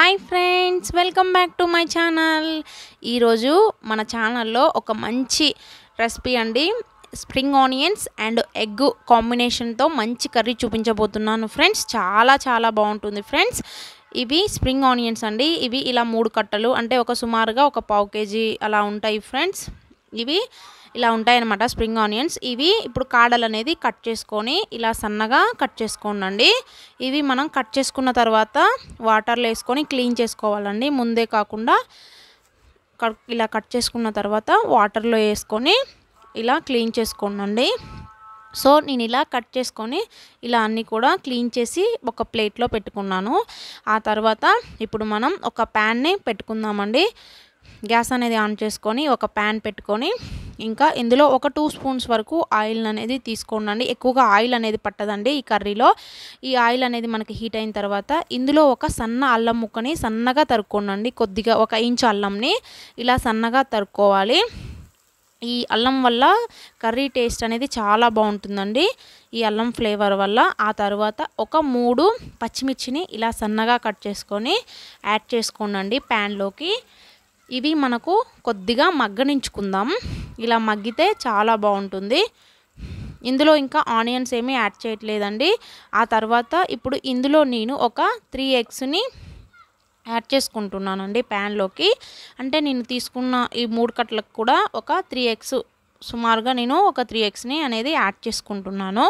Hi friends, welcome back to my channel. ఈరోజు మన ఛానల్లో ఒక మంచి రెసిపీ అండి, స్ప్రింగ్ ఆనియన్స్ అండ్ ఎగ్ కాంబినేషన్తో మంచి కర్రీ చూపించబోతున్నాను ఫ్రెండ్స్. చాలా చాలా బాగుంటుంది ఫ్రెండ్స్. ఇవి స్ప్రింగ్ ఆనియన్స్ అండి. ఇవి ఇలా 3 కట్టలు అంటే ఒక సుమారుగా ఒక పావు కేజీ అలా ఉంటాయి ఫ్రెండ్స్. ఇవి ఇలా ఉంటాయన్నమాట స్ప్రింగ్ ఆనియన్స్. ఇవి ఇప్పుడు కాడలు అనేది కట్ చేసుకొని ఇలా సన్నగా కట్ చేసుకోండి. ఇవి మనం కట్ చేసుకున్న తర్వాత వాటర్లో వేసుకొని క్లీన్ చేసుకోవాలండి. ముందే కాకుండా ఇలా కట్ చేసుకున్న తర్వాత వాటర్లో వేసుకొని ఇలా క్లీన్ చేసుకోండి. సో నేను ఇలా కట్ చేసుకొని ఇలా అన్నీ కూడా క్లీన్ చేసి ఒక ప్లేట్లో పెట్టుకున్నాను. ఆ తర్వాత ఇప్పుడు మనం ఒక ప్యాన్ని పెట్టుకుందామండి. గ్యాస్ అనేది ఆన్ చేసుకొని ఒక ప్యాన్ పెట్టుకొని ఇంకా ఇందులో ఒక 2 స్పూన్స్ వరకు ఆయిల్ అనేది తీసుకోండి. ఎక్కువగా ఆయిల్ అనేది పట్టదండి ఈ కర్రీలో. ఈ ఆయిల్ అనేది మనకి హీట్ అయిన తర్వాత ఇందులో ఒక సన్న అల్లం ముక్కని సన్నగా తరుక్కోండి. కొద్దిగా 1 ఇంచ్ అల్లంని ఇలా సన్నగా తరుక్కోవాలి. ఈ అల్లం వల్ల కర్రీ టేస్ట్ అనేది చాలా బాగుంటుందండి, ఈ అల్లం ఫ్లేవర్ వల్ల. ఆ తర్వాత ఒక 3 పచ్చిమిర్చిని ఇలా సన్నగా కట్ చేసుకొని యాడ్ చేసుకోండి ప్యాన్లోకి. ఇవి మనకు కొద్దిగా మగ్గనించుకుందాం. ఇలా మగ్గితే చాలా బాగుంటుంది. ఇందులో ఇంకా ఆనియన్స్ ఏమీ యాడ్ చేయట్లేదండి. ఆ తర్వాత ఇప్పుడు ఇందులో నేను ఒక 3 ఎగ్స్ని యాడ్ చేసుకుంటున్నానండి ప్యాన్లోకి. అంటే నేను తీసుకున్న ఈ 3 కట్టలకు కూడా ఒక 3 ఎగ్స్, సుమారుగా నేను ఒక 3 ఎగ్స్ని అనేది యాడ్ చేసుకుంటున్నాను.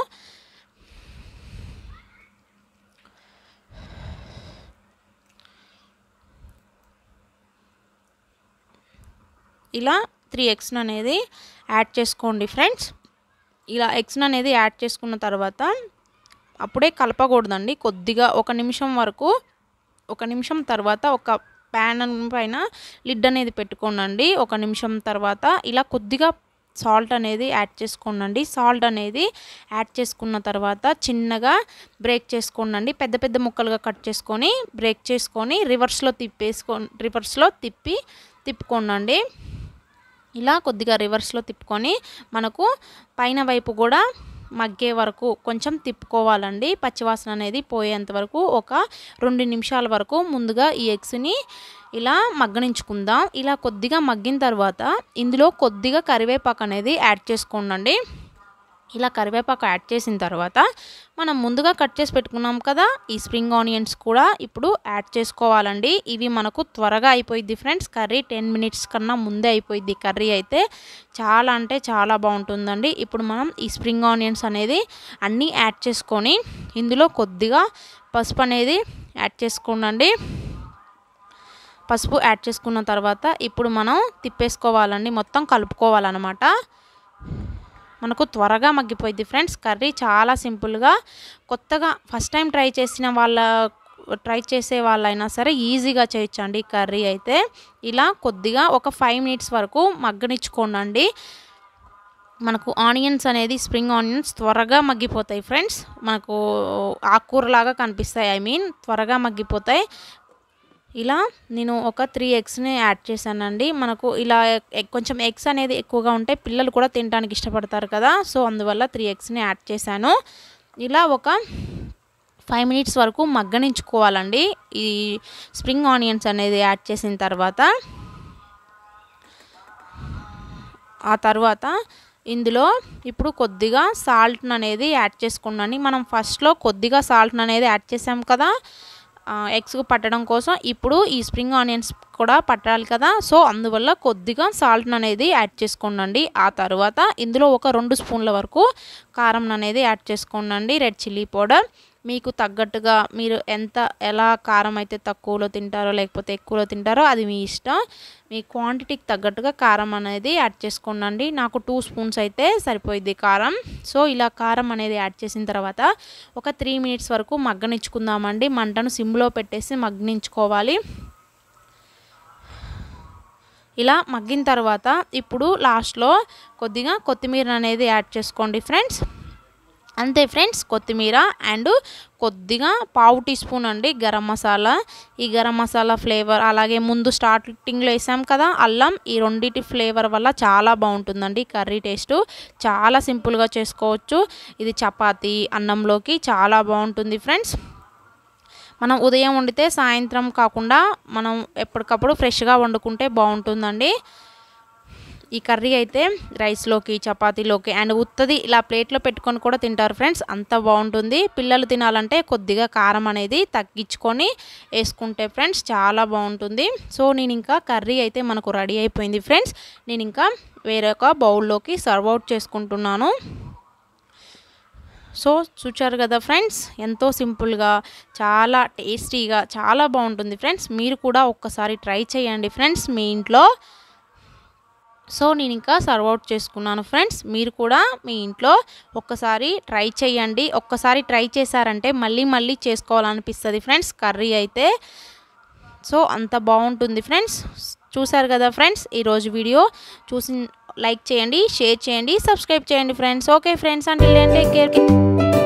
ఇలా 3 ఎగ్స్ని అనేది యాడ్ చేసుకోండి ఫ్రెండ్స్. ఇలా ఎగ్స్ని అనేది యాడ్ చేసుకున్న తర్వాత అప్పుడే కలపకూడదండి. కొద్దిగా 1 నిమిషం వరకు, 1 నిమిషం తర్వాత ఒక ప్యాన్ పైన లిడ్ అనేది పెట్టుకోండి. 1 నిమిషం తర్వాత ఇలా కొద్దిగా సాల్ట్ అనేది యాడ్ చేసుకోండి. సాల్ట్ అనేది యాడ్ చేసుకున్న తర్వాత చిన్నగా బ్రేక్ చేసుకోండి. పెద్ద పెద్ద ముక్కలుగా కట్ చేసుకొని బ్రేక్ చేసుకొని రివర్స్లో తిప్పుకోండి. ఇలా కొద్దిగా రివర్స్లో తిప్పుకొని మనకు పైన వైపు కూడా మగ్గే వరకు కొంచెం తిప్పుకోవాలండి. పచ్చివాసన అనేది పోయేంత వరకు ఒక 2 నిమిషాల వరకు ముందుగా ఈ ఎగ్స్ని ఇలా మగ్గనించుకుందాం. ఇలా కొద్దిగా మగ్గిన తర్వాత ఇందులో కొద్దిగా కరివేపాకు అనేది యాడ్ చేసుకోండి. ఇలా కరివేపాకు యాడ్ చేసిన తర్వాత మనం ముందుగా కట్ చేసి పెట్టుకున్నాం కదా ఈ స్ప్రింగ్ ఆనియన్స్ కూడా ఇప్పుడు యాడ్ చేసుకోవాలండి. ఇవి మనకు త్వరగా అయిపోయింది ఫ్రెండ్స్. కర్రీ 10 మినిట్స్ కన్నా ముందే అయిపోయింది. కర్రీ అయితే చాలా అంటే చాలా బాగుంటుందండి. ఇప్పుడు మనం ఈ స్ప్రింగ్ ఆనియన్స్ అనేది అన్నీ యాడ్ చేసుకొని ఇందులో కొద్దిగా పసుపు అనేది యాడ్ చేసుకోండి. పసుపు యాడ్ చేసుకున్న తర్వాత ఇప్పుడు మనం తిప్పేసుకోవాలండి, మొత్తం కలుపుకోవాలన్నమాట. మనకు త్వరగా మగ్గిపోయింది ఫ్రెండ్స్. కర్రీ చాలా సింపుల్గా, కొత్తగా ఫస్ట్ టైం ట్రై చేసే వాళ్ళైనా సరే ఈజీగా చేయొచ్చండి కర్రీ అయితే. ఇలా కొద్దిగా ఒక 5 మినిట్స్ వరకు మగ్గనిచ్చుకోండి. మనకు ఆనియన్స్ అనేది స్ప్రింగ్ ఆనియన్స్ త్వరగా మగ్గిపోతాయి ఫ్రెండ్స్. మనకు ఆకుకూరలాగా కనిపిస్తాయి, త్వరగా మగ్గిపోతాయి. ఇలా నేను ఒక 3 ఎగ్స్ని యాడ్ చేశానండి. మనకు ఇలా కొంచెం ఎగ్స్ అనేది ఎక్కువగా ఉంటే పిల్లలు కూడా తినడానికి ఇష్టపడతారు కదా, సో అందువల్ల 3 ఎగ్స్ని యాడ్ చేశాను. ఇలా ఒక 5 మినిట్స్ వరకు మగ్గనించుకోవాలండి ఈ స్ప్రింగ్ ఆనియన్స్ అనేది యాడ్ చేసిన తర్వాత. ఆ తర్వాత ఇందులో ఇప్పుడు కొద్దిగా సాల్ట్ని అనేది యాడ్ చేసుకోండి. మనం ఫస్ట్లో కొద్దిగా సాల్ట్ని అనేది యాడ్ చేసాం కదా ఎగ్స్కు పట్టడం కోసం. ఇప్పుడు ఈ స్ప్రింగ్ ఆనియన్స్ కూడా పట్టాలి కదా, సో అందువల్ల కొద్దిగా సాల్ట్ని అనేది యాడ్ చేసుకోండి. ఆ తర్వాత ఇందులో ఒక 2 స్పూన్ల వరకు కారం అనేది యాడ్ చేసుకోండి. రెడ్ చిల్లీ పౌడర్ మీకు తగ్గట్టుగా, మీరు ఎలా కారం అయితే తక్కువలో తింటారో లేకపోతే ఎక్కువలో తింటారో అది మీ ఇష్టం. మీ క్వాంటిటీకి తగ్గట్టుగా కారం అనేది యాడ్ చేసుకోండి. నాకు 2 స్పూన్స్ అయితే సరిపోయింది కారం. సో ఇలా కారం అనేది యాడ్ చేసిన తర్వాత ఒక 3 మినిట్స్ వరకు మగ్గనిచ్చుకుందామండి. మంటను సిమ్లో పెట్టేసి మగ్గనించుకోవాలి. ఇలా మగ్గిన తర్వాత ఇప్పుడు లాస్ట్లో కొద్దిగా కొత్తిమీర అనేది యాడ్ చేసుకోండి ఫ్రెండ్స్. అంతే ఫ్రెండ్స్, కొత్తిమీర అండ్ కొద్దిగా పావు టీ స్పూన్ అండి గరం మసాలా. ఈ గరం మసాలా ఫ్లేవర్, అలాగే ముందు స్టార్టింగ్లో వేసాం కదా అల్లం, ఈ రెండింటి ఫ్లేవర్ వల్ల చాలా బాగుంటుందండి కర్రీ టేస్ట్. చాలా సింపుల్గా చేసుకోవచ్చు. ఇది చపాతీ అన్నంలోకి చాలా బాగుంటుంది ఫ్రెండ్స్. మనం ఉదయం వండితే సాయంత్రం కాకుండా మనం ఎప్పటికప్పుడు ఫ్రెష్గా వండుకుంటే బాగుంటుందండి. ఈ కర్రీ అయితే రైస్లోకి, చపాతీలోకి అండ్ ఉత్తది ఇలా ప్లేట్లో పెట్టుకొని కూడా తింటారు ఫ్రెండ్స్. అంత బాగుంటుంది. పిల్లలు తినాలంటే కొద్దిగా కారం అనేది తగ్గించుకొని వేసుకుంటే ఫ్రెండ్స్ చాలా బాగుంటుంది. సో నేను ఇంకా కర్రీ అయితే మనకు రెడీ అయిపోయింది ఫ్రెండ్స్. నేను ఇంకా వేరొక బౌల్లోకి సర్వ్ అవుట్ చేసుకుంటున్నాను. సో చూచారు కదా ఫ్రెండ్స్, ఎంతో సింపుల్గా చాలా టేస్టీగా చాలా బాగుంటుంది ఫ్రెండ్స్. మీరు కూడా ఒక్కసారి ట్రై చేయండి ఫ్రెండ్స్ మీ ఇంట్లో. సో నేను ఇంకా సర్వ్ అవుట్ చేసుకున్నాను ఫ్రెండ్స్. మీరు కూడా మీ ఇంట్లో ఒక్కసారి ట్రై చేయండి. ఒక్కసారి ట్రై చేశారంటే మళ్ళీ మళ్ళీ చేసుకోవాలనిపిస్తుంది ఫ్రెండ్స్ కర్రీ అయితే. సో అంత బాగుంటుంది ఫ్రెండ్స్. చూసారు కదా ఫ్రెండ్స్, ఈరోజు వీడియో చూసి లైక్ చేయండి, షేర్ చేయండి, సబ్స్క్రైబ్ చేయండి friends. Okay friends, until then take care.